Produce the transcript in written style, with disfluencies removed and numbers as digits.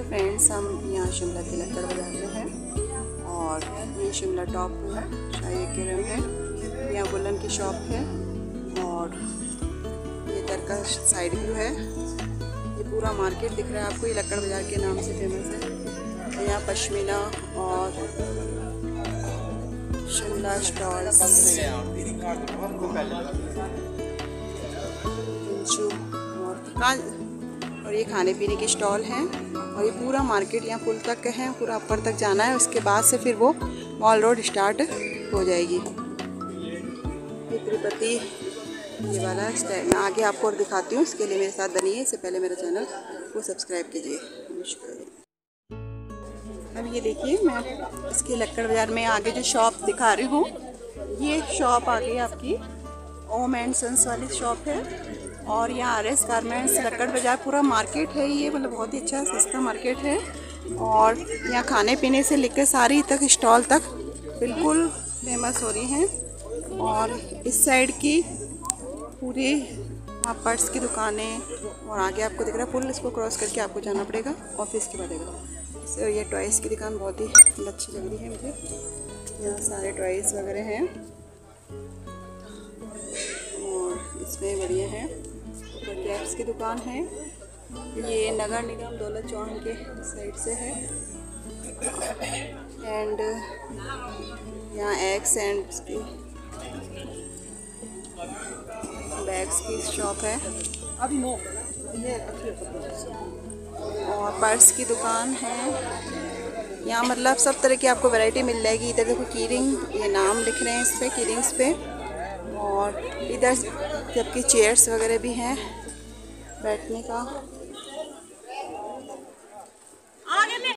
Friends, हम यहाँ शिमला के लक्कड़ बाजार में हैं और ये शिमला टॉप है, शाही किरम है, यहाँ वुलन की शॉप है और ये दरका साइड व्यू है। ये पूरा मार्केट दिख रहा है आपको, ये लक्कड़ बाजार के नाम से फेमस है। यहाँ पश्मीना और शिमला स्टॉल्स, और ये खाने पीने के स्टॉल हैं और ये पूरा मार्केट यहाँ पुल तक है, पूरा ऊपर तक जाना है। उसके बाद से फिर वो मॉल रोड स्टार्ट हो जाएगी। ये तिरुपति ये वाला स्टाइल मैं आगे आपको और दिखाती हूँ, इसके लिए मेरे साथ बनिए। इससे पहले मेरा चैनल को सब्सक्राइब कीजिए। नमस्कार। अब ये देखिए, मैं इसके लक्कड़ बाजार में आगे जो शॉप दिखा रही हूँ, ये शॉप आ गई आपकी ओम एंड सन्स वाली शॉप है। और यहाँ आर.एस. गारमेंट्स लक्कड़ बाजार पूरा मार्केट है ये, मतलब बहुत ही अच्छा सस्ता मार्केट है। और यहाँ खाने पीने से लेकर सारी तक स्टॉल तक बिल्कुल फेमस हो रही हैं। और इस साइड की पूरी पर्स की दुकानें, और आगे आपको दिख रहा है पुल, इसको क्रॉस करके आपको जाना पड़ेगा ऑफिस के बाद। तो ये टॉयज़ की दुकान बहुत ही अच्छी लग रही है मुझे, यहाँ सारे टॉयज़ वगैरह हैं और इसमें बढ़िया है। तो कैप्स की दुकान है, ये नगर निगम दौलत चौक के साइड से है। एंड यहाँ एग्स एंड बैग्स की शॉप है और पर्स की दुकान है। यहाँ मतलब सब तरह की आपको वैरायटी मिल जाएगी। इधर देखो कीरिंग, ये नाम लिख रहे हैं इस पे, कीरिंग्स पे। और इधर जबकि चेयर्स वगैरह भी हैं बैठने का।